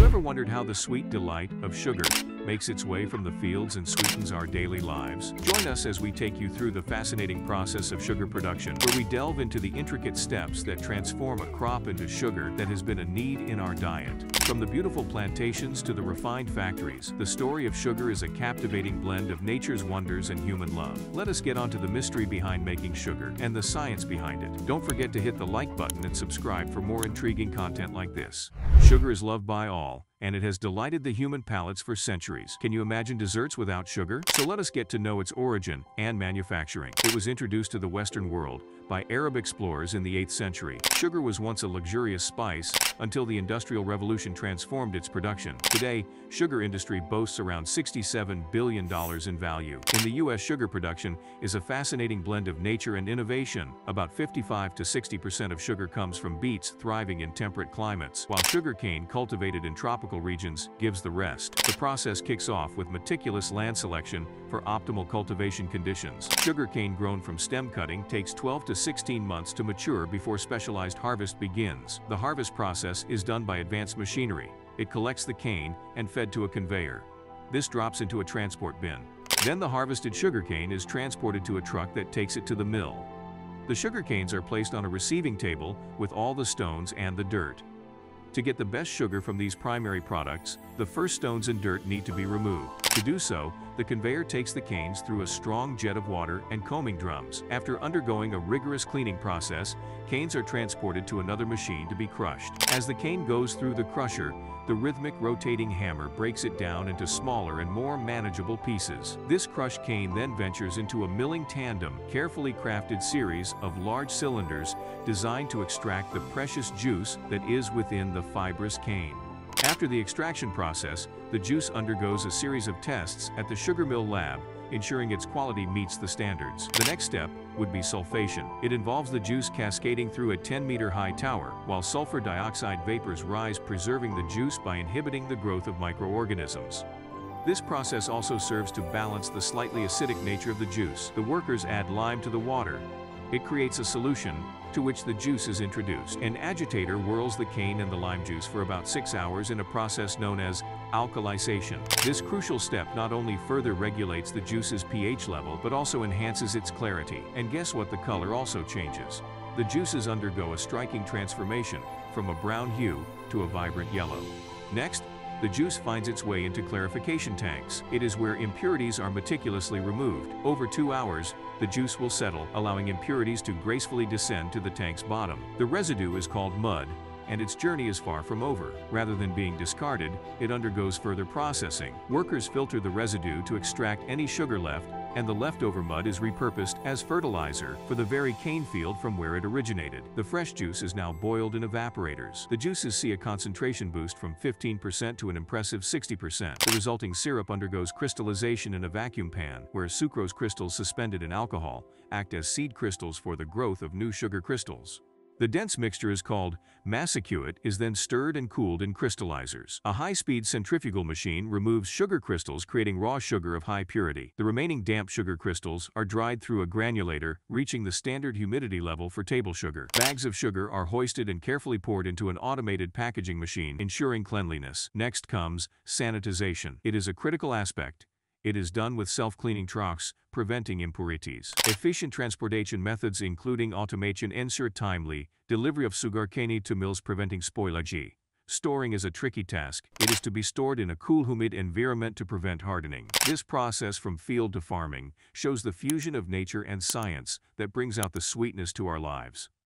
ever wondered how the sweet delight of sugar makes its way from the fields and sweetens our daily lives? Join us as we take you through the fascinating process of sugar production, where we delve into the intricate steps that transform a crop into sugar that has been a need in our diet. From the beautiful plantations to the refined factories, the story of sugar is a captivating blend of nature's wonders and human love. Let us get onto the mystery behind making sugar and the science behind it. Don't forget to hit the like button and subscribe for more intriguing content like this. Sugar is loved by all, and it has delighted the human palates for centuries. Can you imagine desserts without sugar? So let us get to know its origin and manufacturing. It was introduced to the Western world by Arab explorers in the 8th century. Sugar was once a luxurious spice until the Industrial Revolution transformed its production. Today, sugar industry boasts around $67 billion in value. In the U.S., sugar production is a fascinating blend of nature and innovation. About 55 to 60% of sugar comes from beets thriving in temperate climates, while sugarcane cultivated in tropical regions gives the rest. The process kicks off with meticulous land selection for optimal cultivation conditions. Sugarcane grown from stem cutting takes 12 to 16 months to mature before specialized harvest begins. The harvest process is done by advanced machinery. It collects the cane and fed to a conveyor. This drops into a transport bin. Then the harvested sugarcane is transported to a truck that takes it to the mill. The sugarcanes are placed on a receiving table with all the stones and the dirt. To get the best sugar from these primary products, the first stones and dirt need to be removed. To do so, the conveyor takes the canes through a strong jet of water and combing drums. After undergoing a rigorous cleaning process, canes are transported to another machine to be crushed. As the cane goes through the crusher, the rhythmic rotating hammer breaks it down into smaller and more manageable pieces. This crushed cane then ventures into a milling tandem, carefully crafted series of large cylinders designed to extract the precious juice that is within the fibrous cane. After the extraction process, the juice undergoes a series of tests at the sugar mill lab, ensuring its quality meets the standards. The next step would be sulfation. It involves the juice cascading through a 10-meter-high tower, while sulfur dioxide vapors rise, preserving the juice by inhibiting the growth of microorganisms. This process also serves to balance the slightly acidic nature of the juice. The workers add lime to the water. It creates a solution to which the juice is introduced. An agitator whirls the cane and the lime juice for about 6 hours in a process known as alkalization. This crucial step not only further regulates the juice's pH level, but also enhances its clarity. And guess what? The color also changes. The juices undergo a striking transformation from a brown hue to a vibrant yellow. Next, the juice finds its way into clarification tanks. It is where impurities are meticulously removed. Over 2 hours, the juice will settle, allowing impurities to gracefully descend to the tank's bottom. The residue is called mud, and its journey is far from over. Rather than being discarded, it undergoes further processing. Workers filter the residue to extract any sugar left, and the leftover mud is repurposed as fertilizer for the very cane field from where it originated. The fresh juice is now boiled in evaporators. The juices see a concentration boost from 15% to an impressive 60%. The resulting syrup undergoes crystallization in a vacuum pan, where sucrose crystals suspended in alcohol act as seed crystals for the growth of new sugar crystals. The dense mixture is called massicate, is then stirred and cooled in crystallizers. A high-speed centrifugal machine removes sugar crystals, creating raw sugar of high purity. The remaining damp sugar crystals are dried through a granulator, reaching the standard humidity level for table sugar. Bags of sugar are hoisted and carefully poured into an automated packaging machine, ensuring cleanliness. Next comes sanitization. It is a critical aspect. It is done with self-cleaning trucks, preventing impurities. Efficient transportation methods including automation ensure timely delivery of sugarcane to mills, preventing spoilage. Storing is a tricky task. It is to be stored in a cool, humid environment to prevent hardening. This process from field to farming shows the fusion of nature and science that brings out the sweetness to our lives.